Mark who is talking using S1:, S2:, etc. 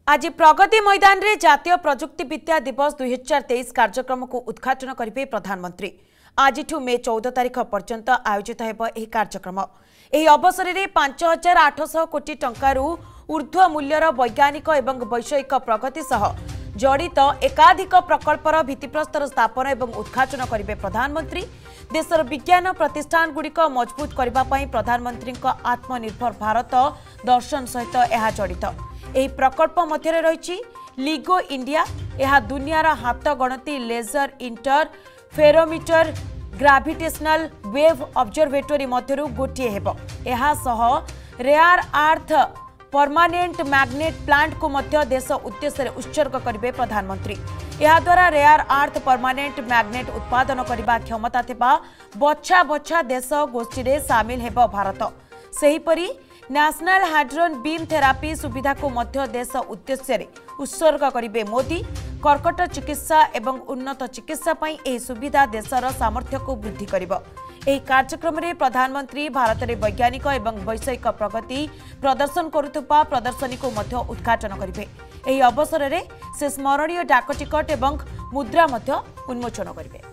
S1: आज प्रगति मैदान रे जातीय प्रजुक्ति विद्या दिवस 2023 कार्यक्रम को उद्घाटन करेंगे प्रधानमंत्री। आज मे 14 तारिख पर्यंत आयोजित होब यह कार्यक्रम। यह अवसर में 5800 कोटी टंकारु ऊर्ध्व मूल्यर वैज्ञानिक एवं वैषयिक प्रगति सह जड़ित एकाधिक प्रकल्पर भित्तिप्रस्तर स्थापन एवं उद्घाटन करेंगे प्रधानमंत्री। देशर विज्ञान प्रतिष्ठान गुड़िक मजबूत करने प्रधानमंत्री आत्मनिर्भर भारत दर्शन सहित यह जड़ित। यह प्रकल्प मध्य रही लिगो इंडिया। यह दुनियार हाथ गणती laser interferometer gravitational wave observatory मध्यरु गोटे हेब। यह सह rare earth permanent magnet plant को मध्य देश उद्देश्य उत्सर्ग करेंगे प्रधानमंत्री। यह द्वारा रेयर अर्थ परमानेंट मैग्नेट उत्पादन करने क्षमता थिबा बछा बछा देश गोष्ठी में सामिल हेब भारत। सेहीपरि नेशनल हाइड्रोजन बीम थेरापी सुविधा को मध्य देश उद्देश्य उत्सर्ग करेंगे मोदी। कर्कट चिकित्सा एवं उन्नत चिकित्सा पई एही सुविधा देशर सामर्थ्य को वृद्धि करिबो। एही कार्यक्रम में प्रधानमंत्री भारत में वैज्ञानिक एवं वैषयिक प्रगति प्रदर्शन करुवा प्रदर्शनी को मध्य उद्घाटन करेंगे। एही अवसर में से स्मरणीय डाक टिकट एवं मुद्रा मध्य उन्मोचन करेंगे।